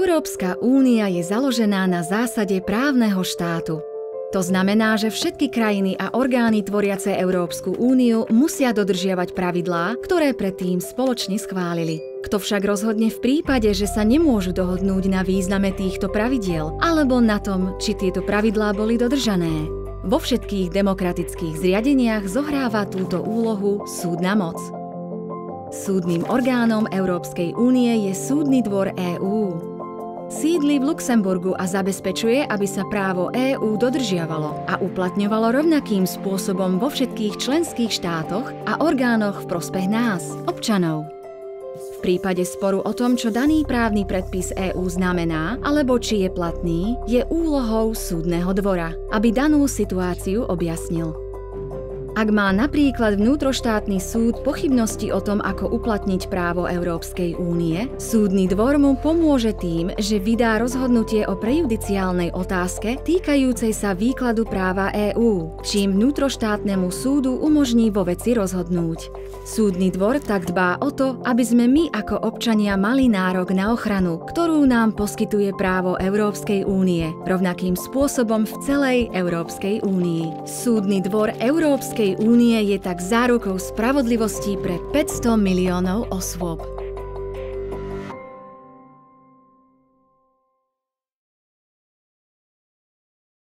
Európska únia je založená na zásade právneho štátu. To znamená, že všetky krajiny a orgány tvoriace Európsku úniu musia dodržiavať pravidlá, ktoré predtým spoločne schválili. Kto však rozhodne v prípade, že sa nemôžu dohodnúť na význame týchto pravidiel alebo na tom, či tieto pravidlá boli dodržané? Vo všetkých demokratických zriadeniach zohráva túto úlohu súdna moc. Súdnym orgánom Európskej únie je Súdny dvor EÚ. Sídli v Luxemburgu a zabezpečuje, aby sa právo EÚ dodržiavalo a uplatňovalo rovnakým spôsobom vo všetkých členských štátoch a orgánoch v prospech nás, občanov. V prípade sporu o tom, čo daný právny predpis EÚ znamená, alebo či je platný, je úlohou súdneho dvora, aby danú situáciu objasnil. Ak má napríklad vnútroštátny súd pochybnosti o tom, ako uplatniť právo Európskej únie, súdny dvor mu pomôže tým, že vydá rozhodnutie o prejudiciálnej otázke týkajúcej sa výkladu práva EÚ, čím vnútroštátnemu súdu umožní vo veci rozhodnúť. Súdny dvor tak dbá o to, aby sme my ako občania mali nárok na ochranu, ktorú nám poskytuje právo Európskej únie, rovnakým spôsobom v celej Európskej únii. Súdny dvor Európskej únie je tak zárukou spravodlivosti pre 500 miliónov osôb.